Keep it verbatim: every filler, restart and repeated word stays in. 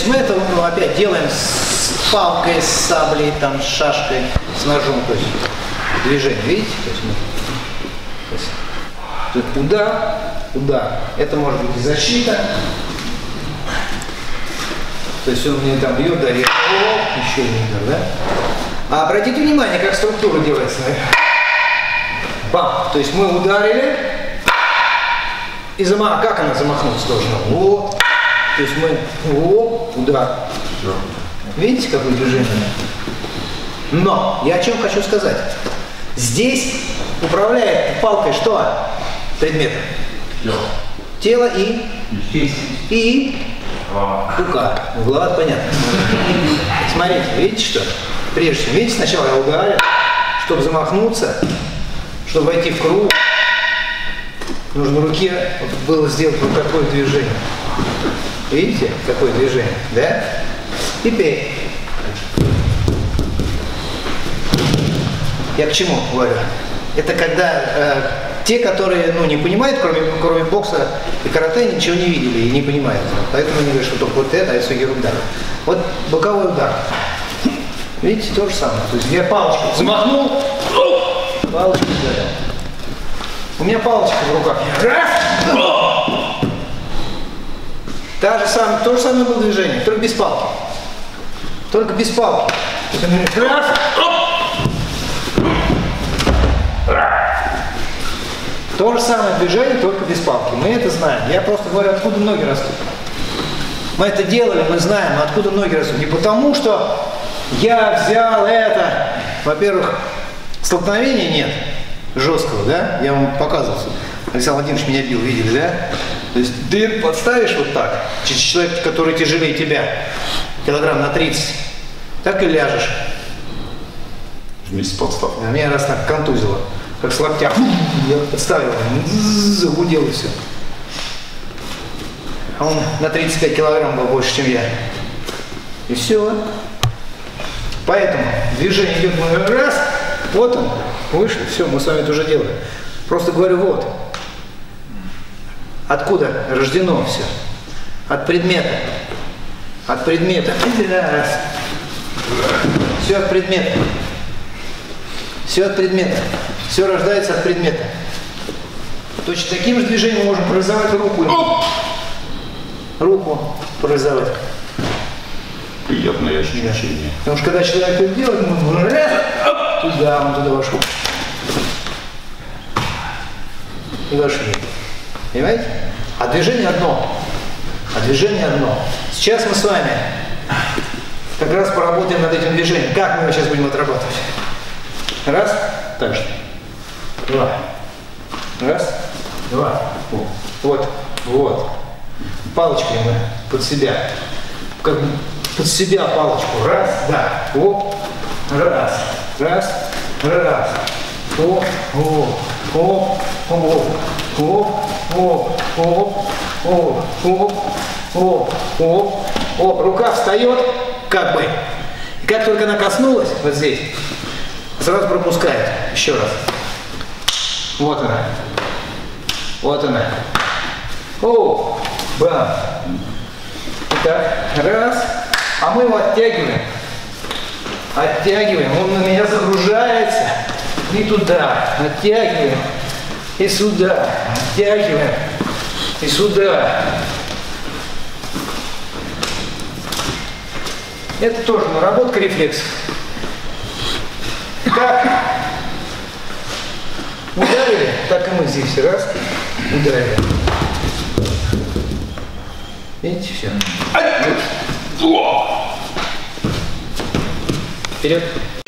есть мы это ну, опять делаем с палкой, с саблей, там, с шашкой, с ножом, то есть движение, видите? То есть, то есть, то есть удар, удар. Это может быть и защита. То есть он мне там бьет, дарит, еще не удар, да? А обратите внимание, как структура делается. Бам! То есть мы ударили, и замах, как она замахнуться должна? Вот. То есть мы, о, удар. Видите, какое движение? Но, я о чем хочу сказать. Здесь управляет палкой что? Предмет. Тело и? И? Рука. Голова, понятно. Смотрите, видите что? Прежде всего, видите, сначала я ударил, чтобы замахнуться, чтобы войти в круг. Нужно в руке было сделать вот такое движение. Видите, какое движение, да? Теперь. Я к чему говорю? Это когда э, те, которые ну, не понимают, кроме, кроме бокса и карате, ничего не видели и не понимают. Поэтому они говорят, что только вот это, а это все ерунда. Вот боковой удар. Видите, то же самое. То есть я палочку замахнул, палочку ударил. У меня палочка в руках. Раз! Та же самое, то же самое было движение, только без палки. Только без палки. Раз! То же самое движение, только без палки. Мы это знаем. Я просто говорю, откуда ноги растут. Мы это делали, мы знаем, откуда ноги растут. Не потому, что я взял это. Во-первых, столкновения нет жесткого, да? Я вам показывал. Александр Владимирович меня бил, видели, да? То есть ты подставишь вот так, человек, который тяжелее тебя, килограмм на тридцать, так и ляжешь. Вместе с подставкой. А меня раз так контузило, как с локтя. Я подставил, загудел и все. А он на тридцать пять килограмм был больше, чем я. И все. Поэтому движение идет раз, вот он, вышли, все, мы с вами это уже делаем. Просто говорю, вот. Откуда рождено все? От предмета. От предмета. Раз. Все от предмета. Все от предмета. Все рождается от предмета. Точно таким же движением мы можем парализовать руку. Руку парализовать. Приятное ощущение. Потому что когда человек это делает, мы раз, туда, он туда вошел. И вошли. Понимаете? А движение одно. А движение одно. Сейчас мы с вами как раз поработаем над этим движением. Как мы его сейчас будем отрабатывать? Раз. Так же. Два. Раз. Два. Вот. Вот. Палочкой мы под себя. Как бы под себя палочку. Раз. Да. Оп. Раз. Раз. Раз. Оп. Оп. Оп. Оп. Оп. Оп. Оп. Оп. Оп. Оп. Оп. Оп. Рука встает, как бы. И как только она коснулась, вот здесь, сразу пропускает. Еще раз. Вот она. Вот она. О, бам. Так, раз. А мы его оттягиваем. Оттягиваем. Он на меня загружается. И туда. Оттягиваем. И сюда. Оттягиваем. И сюда. Это тоже наработка рефлексов. Как ударили, так и мы здесь. Раз. Ударили. Видите, все. Вперед.